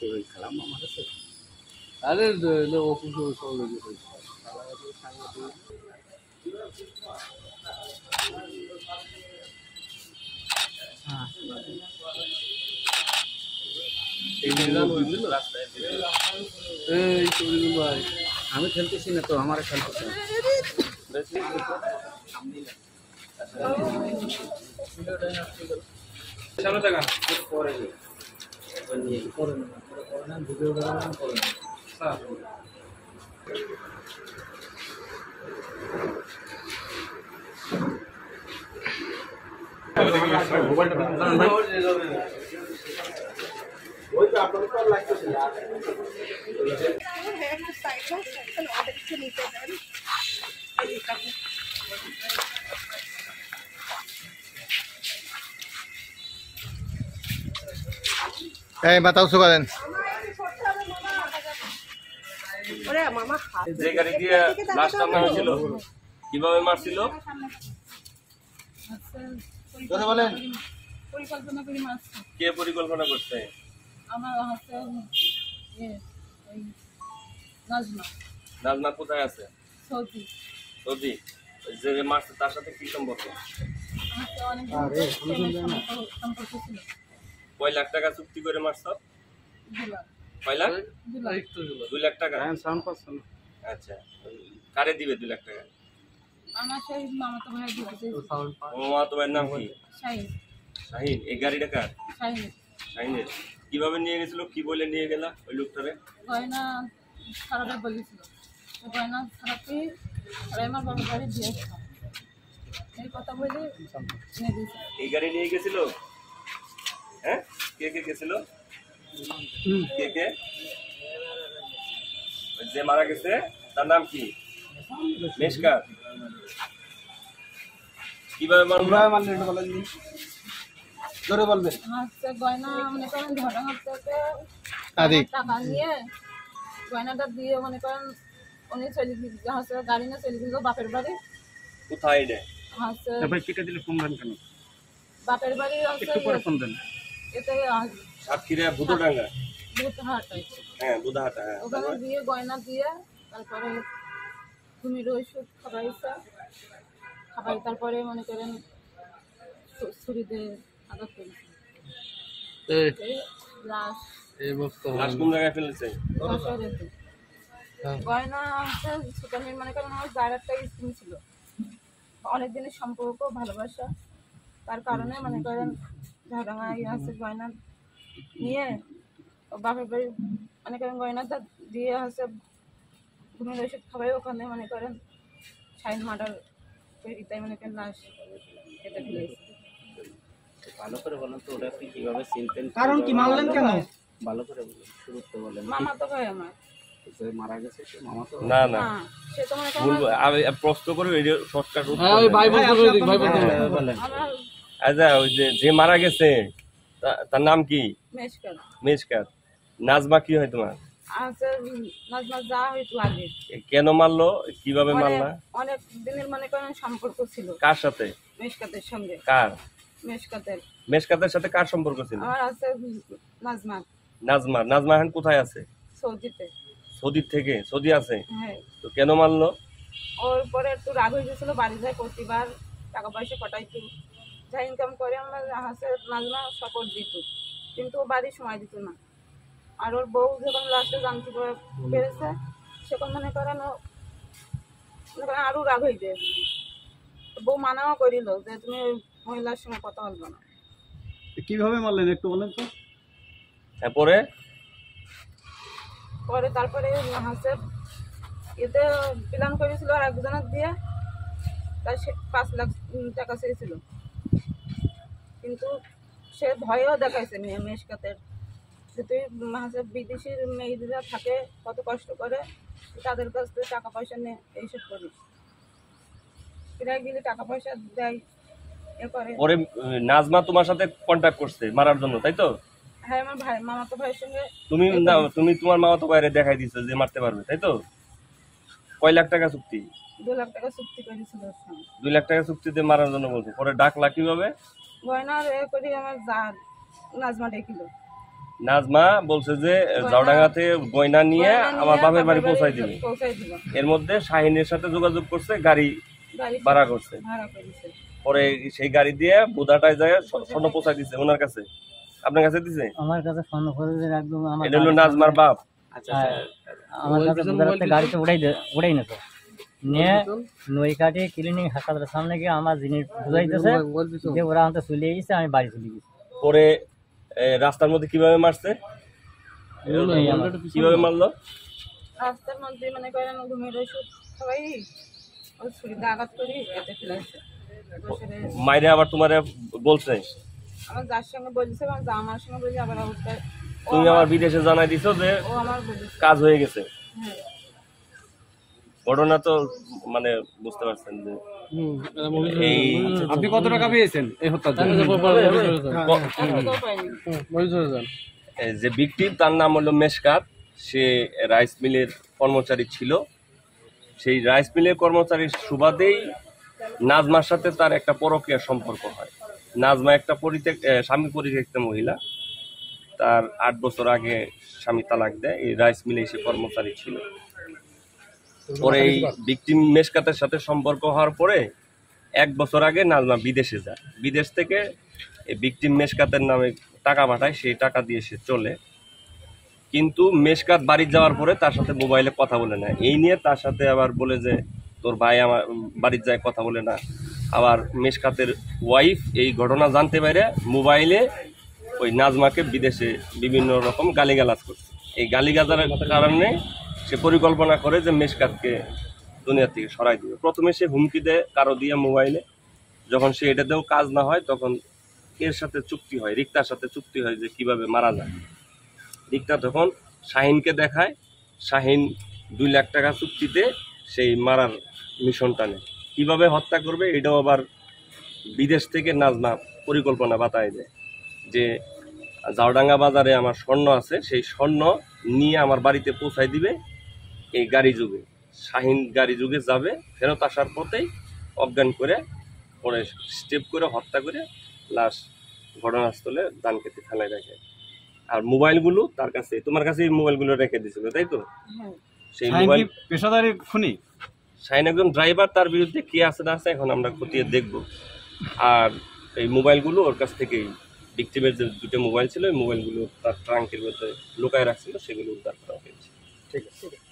খেলাম আমার কাছে আরে অফিস সহযোগী হয়েছে আমি খেলতেছি না তো আমার খেলতেছি এই মাথা উঁচু করেন যে গাড়ি দিয়ে লাশটা মারা হয়েছিল কিভাবে মারছিল কথা বলেন পরিকল্পনা করে মারছে কে পরিকল্পনা করছে আমার হাতে নাজমা নাজমা কোথায় আছে সৌদি সৌদি যে মারছে তার সাথে কি সম্পর্ক হাতে অনেক সম্পর্ক ছিল কয় লাখ টাকা চুক্তি করে মারছ কয় লাখ 2 লাখ টাকা আচ্ছা কারে দিবে 2 লাখ টাকা আমার সেই মামাতো ভাই দিয়েছে মামাতো ভাইয়ের নাম কি শাহিন শাহিন এই গাড়িটা কার শাহিনের কিভাবে নিয়ে গেছিল কি বলে নিয়ে গেলা ওই লোকটারে গয়না খারাপে বলেছিল গয়না খারাপে আমার বাবা গাড়ি দিয়েছে এই কথা বলে নিয়ে দিয়েছে এই গাড়ি নিয়ে গেছিল হ্যাঁ কে কে গেছিল কে কে যে মারা গেছে তার নাম কি মেশকাত কিভাবে বলবেন হচ্ছে গয়না মনে করেন ঘটনা থেকে টাকা নিয়ে গয়নাটা দিয়ে মনে করেন উনি চলে হচ্ছে গাড়ি না চলে গেল বাপের বাড়ি কোথায় রে হচ্ছে টিকা দিলে ফোন দেন কেন বাপের বাড়ি একটু পরে ফোন দেন এতে সাতক্ষীরা বুধডাঙ্গা বুধহাট হ্যাঁ বুধহাটা হ্যাঁ ওখানে দিয়ে গয়না দিয়ে তারপরে ঘুমির ওষুধ খাবাইছে খাবাই তারপরে মনে করেন ছুরিতে আঘাত করেছে লাশ লাশ কোন জায়গায় ফেলেছে গয়না হচ্ছে সুতানির মনে করেন আমার যার একটা স্কিম ছিল অনেক দিনের সম্পর্ক ভালোবাসা তার কারণে মনে করেন ঝাড়াঙ্গা আছে গয়না নিয়ে বাপের বাড়ি মনে করেন গয়নাটা দিয়ে হচ্ছে ঘুমের ওষুধ খাবাই ওখানে মনে করেন শাহিন মার্ডার তাই মনে করেন লাশ কেটে ফেলেছে ভালো করে বলেন তো ওটা আপনি কিভাবে চিনতেন কারণ কি মারলেন কেন ভালো করে বলেন শুরুতে বলেন মামা তো ভাই আমার যে মারা গেছে সে মামা তো না না সে তো মনে করেন আমি প্রশ্ন করে শর্টকাট বলেন আমার আচ্ছা ওই যে মারা গেছে তার নাম কি মেশকার মেশকাত নাজমা কি হয় তোমার আছে নাজমা যা হইতো আগে কেন মারলো কিভাবে মারলা অনেক দিনের মনে করেন সম্পর্ক ছিল কার সাথে মেশকাতের সঙ্গে কার মেশকাতের মেশকাতের সাথে কার সম্পর্ক ছিল আমার আছে নাজমা নাজমা এখন কোথায় আছে সৌদিতে সৌদি থেকে সৌদি আছে হ্যাঁ তো কেন মারলো ওর পরে একটু রাগ হয়ে গেছিল বাড়ি যায় প্রতিবার টাকা পয়সা পাঠাইতো যা ইনকাম করে আমার হাসে নাজমা সাপোর্ট দিত কিন্তু ও বাড়ি সময় দিত না আর ওর বউ যখন লাস্টে জানতে পেরেছে সেখন মনে করেন আরো রাগ হয়ে যায় বউ মানাও করিল যে তুমি ওই মহিলার সঙ্গে কথা বলবো না কিভাবে মারলেন একটু বলেন তো তারপরে পরে তারপরে হাসে এতে প্ল্যান করেছিল আর একজনের দিয়ে তার 5 লাখ টাকা চেয়েছিল কিন্তু সে ভয়ও দেখাইছে মেশকাতের যে তুই হাসে বিদেশির মেয়েরা থাকে কত কষ্ট করে তাদের কাছ থেকে টাকা পয়সা নিয়ে এইসব করিস এরা গেলে টাকা পয়সা দেয় এ করে পরে নাজমা তোমার সাথে কন্ট্যাক্ট করছে মারার জন্য তাই তো হ্যাঁ আমার ভাই মামাতো ভাইয়ের সঙ্গে তুমি তোমার মামাতো ভাইরে দেখাই দিছো যে মারতে পারবে তাই তো কয় লাখ টাকা চুক্তি 2 লাখ টাকা চুক্তি করেছিল 2 লাখ টাকা চুক্তিতে মারার জন্য বলছো পরে ডাকলা কিভাবে গয়নার এ করে আমার যা নাজমা ডেকিল নাজমা বলছে যে জাউডাঙ্গাতে গয়না নিয়ে আমার বাপের বাড়ি পৌঁছাই দিবে। পৌঁছাই দিল, এর মধ্যে শাহিনের সাথে যোগাযোগ করছে, গাড়ি গাড়ি ভাড়া করছে, ভাড়া করেছে। পরে সেই গাড়ি দিয়ে বুধাটায় যায় স্বর্ণ পৌঁছাই দিছে ওনার কাছে। আপনার কাছে দিছে? আমার কাছে ফোন করে একদম আমার এটা হলো নাজমার বাপ। আচ্ছা আমার কাছে বুধারাতে গাড়িতে উড়াই নিত নিয়ে নৈকাটি ক্লিনিক হাসপাতালের সামনে গিয়ে আমার জিনিস বুঝাইতেছে যে ওরা আমাকে চলে গেছে, আমি বাড়ি চলে গেছি। পরে রাস্তার মধ্যে কিভাবে মারছে, কিভাবে মারলো? রাস্তার মধ্যে মনে করেন ঘুমের ওষুধ খাওয়াই ওই ছুরিতে আঘাত করি এতে ফেলেছে। মাইরে আবার তোমারে বলছে? আমার যার সঙ্গে বলছে আমার যা আমার সঙ্গে বলছে আবার অবস্থা তুমি আমার বিদেশে জানাই দিছো যে ও আমার বলেছে। কাজ হয়ে গেছে। হ্যাঁ, ঘটনা তো মানে বুঝতে পারছেন যে এই আপনি কত টাকা পেয়েছেন এই হত্যার জন্য? টাকাও পাইনি। যে ভিকটিম তার নাম হলো মেশকাত, সে রাইস মিলের কর্মচারী ছিল। সেই রাইস মিলের কর্মচারীর সুবাদেই নাজমার সাথে তার একটা পরকীয়া সম্পর্ক হয়। নাজমা একটা স্বামী পরিত্যক্ত মহিলা, তার 8 বছর আগে স্বামী তালাক দেয়। এই রাইস মিলে সে কর্মচারী ছিল। পরে এই ভিকটিম মেশকাতের সাথে সম্পর্ক হওয়ার পরে 1 বছর আগে নাজমা বিদেশে যায়। বিদেশ থেকে এই ভিকটিম মেশকাতের নামে টাকা পাঠায়, সেই টাকা দিয়ে সে চলে। কিন্তু মেশকাত বাড়ি যাওয়ার পরে তার সাথে মোবাইলে কথা বলে না। এই নিয়ে তার সাথে আবার বলে যে তোর ভাই আমার বাড়ির যায় কথা বলে না। আবার মেশকাতের ওয়াইফ এই ঘটনা জানতে পারে মোবাইলে ওই নাজমাকে বিদেশে বিভিন্ন রকম গালিগালাজ করছে। এই গালিগালাজের কারণে সে পরিকল্পনা করে যে মেশকাতকে দুনিয়া থেকে সরাই দিবে। প্রথমে সে হুমকি দেয় কারো দিয়ে মোবাইলে। যখন সে এটাতেও কাজ না হয় তখন এর সাথে চুক্তি হয়, রিক্তার সাথে চুক্তি হয় যে কিভাবে মারা যায়। রিক্তা তখন শাহিনকে দেখায়, শাহিন 2 লাখ টাকা চুক্তিতে সেই মারার মিশনটা নেয়। কীভাবে হত্যা করবে এটাও আবার বিদেশ থেকে নাজমা পরিকল্পনা বাতায় দেয় যে জাউডাঙ্গা বাজারে আমার স্বর্ণ আছে, সেই স্বর্ণ নিয়ে আমার বাড়িতে পৌঁছাই দিবে এই গাড়ি যুগে। শাহিন গাড়ি যুগে যাবে, ফেরত আসার পথেই অজ্ঞান করে পরে স্টেপ করে হত্যা করে লাশ ঘটনাস্থলে ধান খেতে ফেলায় রাখে। আর মোবাইলগুলো তার কাছে, তোমার কাছে এই মোবাইলগুলো রেখে দিয়েছিল তাই তো? হ্যাঁ, সেই মোবাইল পেশাদারি খুনি শাহিন একজন ড্রাইভার, তার বিরুদ্ধে কি আছে না আছে এখন আমরা খতিয়ে দেখব। আর এই মোবাইলগুলো ওর কাছ থেকেই ভিকটিমের যে 2টা মোবাইল ছিল, ওই মোবাইলগুলো তার ট্রাঙ্কের মধ্যে লুকায় রাখছিল, সেগুলো উদ্ধার করা হয়েছে। ঠিক আছে।